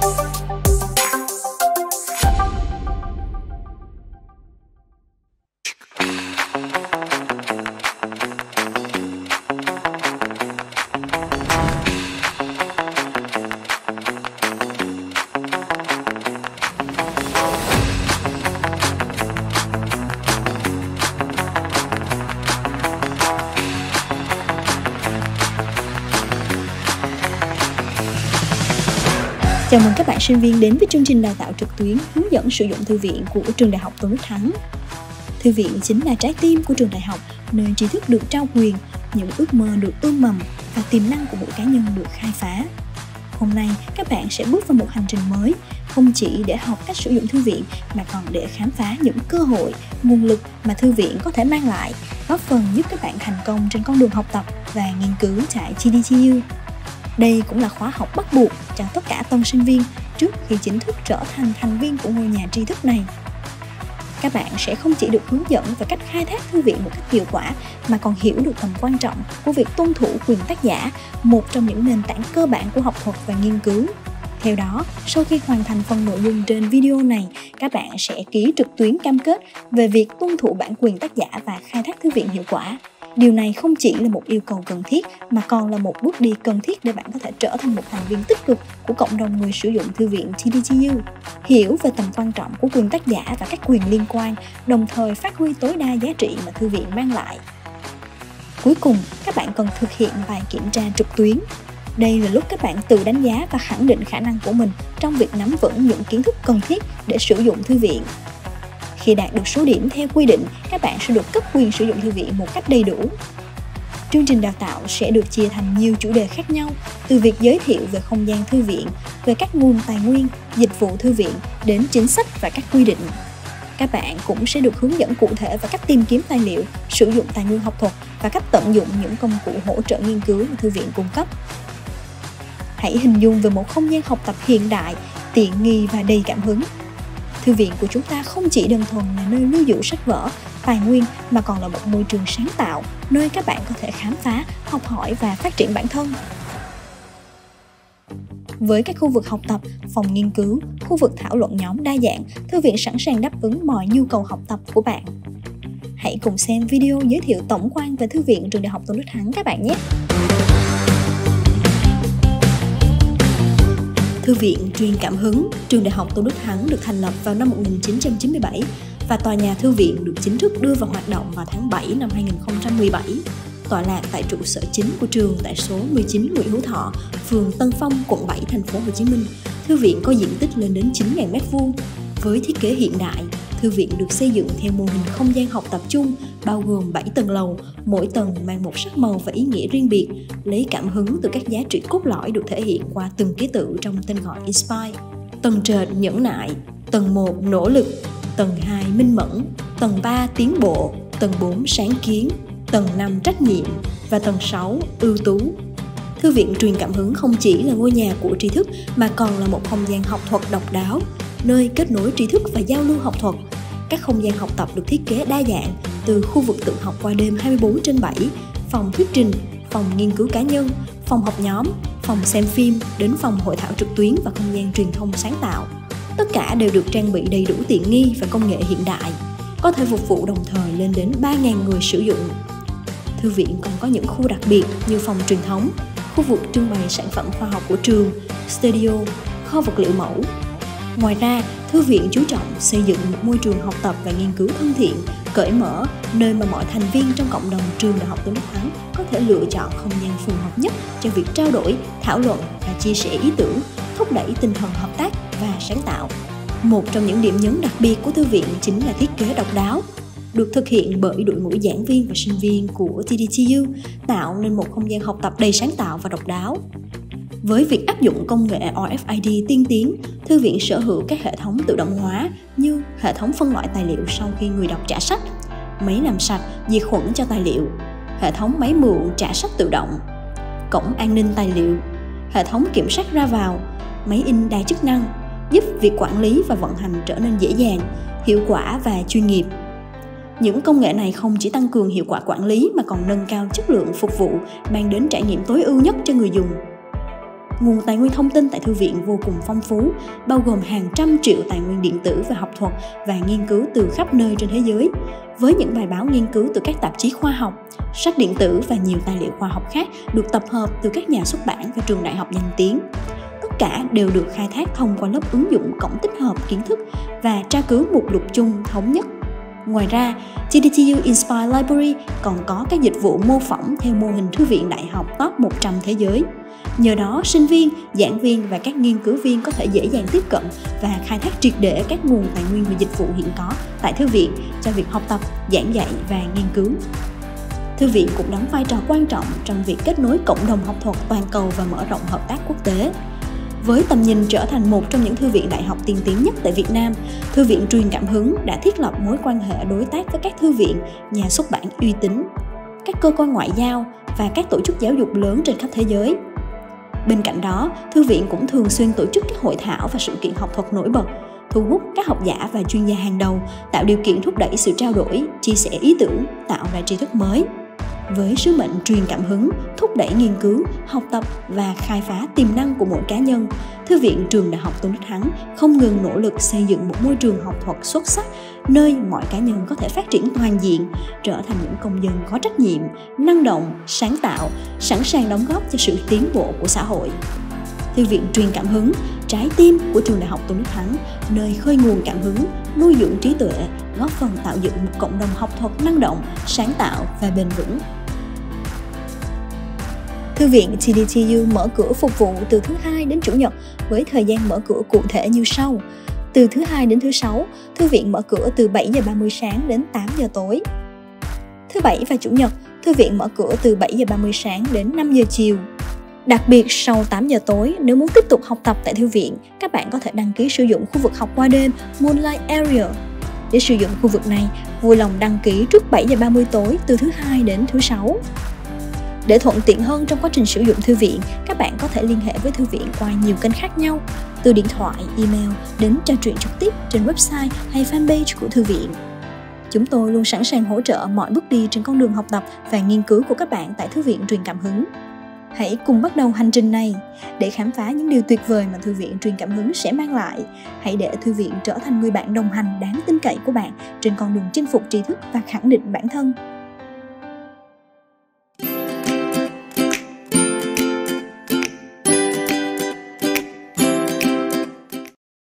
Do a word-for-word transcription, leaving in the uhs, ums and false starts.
Chào mừng các bạn sinh viên đến với chương trình đào tạo trực tuyến hướng dẫn sử dụng thư viện của trường Đại học Tôn Đức Thắng. Thư viện chính là trái tim của trường đại học, nơi tri thức được trao quyền, những ước mơ được ươm mầm và tiềm năng của mỗi cá nhân được khai phá. Hôm nay, các bạn sẽ bước vào một hành trình mới, không chỉ để học cách sử dụng thư viện mà còn để khám phá những cơ hội, nguồn lực mà thư viện có thể mang lại, góp phần giúp các bạn thành công trên con đường học tập và nghiên cứu tại tê đê tê u. Đây cũng là khóa học bắt buộc cho tất cả tân sinh viên trước khi chính thức trở thành thành viên của ngôi nhà tri thức này. Các bạn sẽ không chỉ được hướng dẫn về cách khai thác thư viện một cách hiệu quả mà còn hiểu được tầm quan trọng của việc tuân thủ quyền tác giả, một trong những nền tảng cơ bản của học thuật và nghiên cứu. Theo đó, sau khi hoàn thành phần nội dung trên video này, các bạn sẽ ký trực tuyến cam kết về việc tuân thủ bản quyền tác giả và khai thác thư viện hiệu quả. Điều này không chỉ là một yêu cầu cần thiết mà còn là một bước đi cần thiết để bạn có thể trở thành một thành viên tích cực của cộng đồng người sử dụng thư viện tê đê tê u. Hiểu về tầm quan trọng của quyền tác giả và các quyền liên quan, đồng thời phát huy tối đa giá trị mà thư viện mang lại. Cuối cùng, các bạn cần thực hiện bài kiểm tra trực tuyến. Đây là lúc các bạn tự đánh giá và khẳng định khả năng của mình trong việc nắm vững những kiến thức cần thiết để sử dụng thư viện. Khi đạt được số điểm theo quy định, các bạn sẽ được cấp quyền sử dụng thư viện một cách đầy đủ. Chương trình đào tạo sẽ được chia thành nhiều chủ đề khác nhau, từ việc giới thiệu về không gian thư viện, về các nguồn tài nguyên, dịch vụ thư viện, đến chính sách và các quy định. Các bạn cũng sẽ được hướng dẫn cụ thể về cách tìm kiếm tài liệu, sử dụng tài nguyên học thuật và cách tận dụng những công cụ hỗ trợ nghiên cứu mà thư viện cung cấp. Hãy hình dung về một không gian học tập hiện đại, tiện nghi và đầy cảm hứng. Thư viện của chúng ta không chỉ đơn thuần là nơi lưu giữ sách vở, tài nguyên mà còn là một môi trường sáng tạo, nơi các bạn có thể khám phá, học hỏi và phát triển bản thân. Với các khu vực học tập, phòng nghiên cứu, khu vực thảo luận nhóm đa dạng, thư viện sẵn sàng đáp ứng mọi nhu cầu học tập của bạn. Hãy cùng xem video giới thiệu tổng quan về thư viện trường Đại học Tôn Đức Thắng các bạn nhé! Thư viện truyền cảm hứng, trường Đại học Tôn Đức Thắng được thành lập vào năm một nghìn chín trăm chín mươi bảy và tòa nhà thư viện được chính thức đưa vào hoạt động vào tháng bảy năm hai nghìn không trăm mười bảy. Tọa lạc tại trụ sở chính của trường tại số mười chín Nguyễn Hữu Thọ, phường Tân Phong, quận bảy, thành phố Hồ Chí Minh. Thư viện có diện tích lên đến chín nghìn mét vuông. Với thiết kế hiện đại, thư viện được xây dựng theo mô hình không gian học tập chung, bao gồm bảy tầng lầu, mỗi tầng mang một sắc màu và ý nghĩa riêng biệt, lấy cảm hứng từ các giá trị cốt lõi được thể hiện qua từng ký tự trong tên gọi Inspire. Tầng trệt nhẫn nại, tầng một nỗ lực, tầng hai minh mẫn, tầng ba tiến bộ, tầng bốn sáng kiến, tầng năm trách nhiệm và tầng sáu ưu tú. Thư viện truyền cảm hứng không chỉ là ngôi nhà của tri thức mà còn là một không gian học thuật độc đáo, nơi kết nối tri thức và giao lưu học thuật. Các không gian học tập được thiết kế đa dạng, từ khu vực tự học qua đêm hai mươi bốn trên bảy, phòng thuyết trình, phòng nghiên cứu cá nhân, phòng học nhóm, phòng xem phim đến phòng hội thảo trực tuyến và không gian truyền thông sáng tạo. Tất cả đều được trang bị đầy đủ tiện nghi và công nghệ hiện đại, có thể phục vụ đồng thời lên đến ba nghìn người sử dụng. Thư viện còn có những khu đặc biệt như phòng truyền thống, khu vực trưng bày sản phẩm khoa học của trường, studio, kho vật liệu mẫu. Ngoài ra, thư viện chú trọng xây dựng một môi trường học tập và nghiên cứu thân thiện, cởi mở, nơi mà mọi thành viên trong cộng đồng trường Đại học Tôn Đức Thắng có thể lựa chọn không gian phù hợp nhất cho việc trao đổi, thảo luận và chia sẻ ý tưởng, thúc đẩy tinh thần hợp tác và sáng tạo. Một trong những điểm nhấn đặc biệt của thư viện chính là thiết kế độc đáo, được thực hiện bởi đội ngũ giảng viên và sinh viên của tê đê tê u, tạo nên một không gian học tập đầy sáng tạo và độc đáo. Với việc áp dụng công nghệ rờ ép i đê tiên tiến, thư viện sở hữu các hệ thống tự động hóa như hệ thống phân loại tài liệu sau khi người đọc trả sách, máy làm sạch, diệt khuẩn cho tài liệu, hệ thống máy mượn trả sách tự động, cổng an ninh tài liệu, hệ thống kiểm soát ra vào, máy in đa chức năng, giúp việc quản lý và vận hành trở nên dễ dàng, hiệu quả và chuyên nghiệp. Những công nghệ này không chỉ tăng cường hiệu quả quản lý mà còn nâng cao chất lượng phục vụ, mang đến trải nghiệm tối ưu nhất cho người dùng. Nguồn tài nguyên thông tin tại thư viện vô cùng phong phú, bao gồm hàng trăm triệu tài nguyên điện tử về học thuật và nghiên cứu từ khắp nơi trên thế giới, với những bài báo nghiên cứu từ các tạp chí khoa học, sách điện tử và nhiều tài liệu khoa học khác được tập hợp từ các nhà xuất bản và trường đại học danh tiếng. Tất cả đều được khai thác thông qua lớp ứng dụng cổng tích hợp kiến thức và tra cứu mục lục chung thống nhất. Ngoài ra, tê đê tê u Inspire Library còn có các dịch vụ mô phỏng theo mô hình thư viện đại học top một trăm thế giới. Nhờ đó, sinh viên, giảng viên và các nghiên cứu viên có thể dễ dàng tiếp cận và khai thác triệt để các nguồn tài nguyên và dịch vụ hiện có tại thư viện cho việc học tập, giảng dạy và nghiên cứu. Thư viện cũng đóng vai trò quan trọng trong việc kết nối cộng đồng học thuật toàn cầu và mở rộng hợp tác quốc tế. Với tầm nhìn trở thành một trong những thư viện đại học tiên tiến nhất tại Việt Nam, Thư viện Truyền Cảm Hứng đã thiết lập mối quan hệ đối tác với các thư viện, nhà xuất bản uy tín, các cơ quan ngoại giao và các tổ chức giáo dục lớn trên khắp thế giới. Bên cạnh đó, thư viện cũng thường xuyên tổ chức các hội thảo và sự kiện học thuật nổi bật, thu hút các học giả và chuyên gia hàng đầu, tạo điều kiện thúc đẩy sự trao đổi, chia sẻ ý tưởng, tạo ra tri thức mới. Với sứ mệnh truyền cảm hứng, thúc đẩy nghiên cứu, học tập và khai phá tiềm năng của mỗi cá nhân, Thư viện Trường Đại học Tôn Đức Thắng không ngừng nỗ lực xây dựng một môi trường học thuật xuất sắc, nơi mọi cá nhân có thể phát triển toàn diện, trở thành những công dân có trách nhiệm, năng động, sáng tạo, sẵn sàng đóng góp cho sự tiến bộ của xã hội. Thư viện Truyền Cảm Hứng, trái tim của Trường Đại học Tôn Đức Thắng, nơi khơi nguồn cảm hứng, nuôi dưỡng trí tuệ, góp phần tạo dựng một cộng đồng học thuật năng động, sáng tạo và bền vững. Thư viện tê đê tê u mở cửa phục vụ từ thứ Hai đến Chủ nhật với thời gian mở cửa cụ thể như sau. Từ thứ Hai đến thứ Sáu, Thư viện mở cửa từ bảy giờ ba mươi sáng đến tám giờ tối. Thứ Bảy và Chủ nhật, Thư viện mở cửa từ bảy giờ ba mươi sáng đến năm giờ chiều. Đặc biệt, sau tám giờ tối, nếu muốn tiếp tục học tập tại thư viện, các bạn có thể đăng ký sử dụng khu vực học qua đêm Moonlight Area. Để sử dụng khu vực này, vui lòng đăng ký trước bảy giờ ba mươi tối từ thứ Hai đến thứ Sáu. Để thuận tiện hơn trong quá trình sử dụng thư viện, các bạn có thể liên hệ với thư viện qua nhiều kênh khác nhau, từ điện thoại, email đến trò chuyện trực tiếp trên website hay fanpage của thư viện. Chúng tôi luôn sẵn sàng hỗ trợ mọi bước đi trên con đường học tập và nghiên cứu của các bạn tại Thư viện Truyền Cảm Hứng. Hãy cùng bắt đầu hành trình này để khám phá những điều tuyệt vời mà Thư viện Truyền Cảm Hứng sẽ mang lại. Hãy để Thư viện trở thành người bạn đồng hành đáng tin cậy của bạn trên con đường chinh phục tri thức và khẳng định bản thân.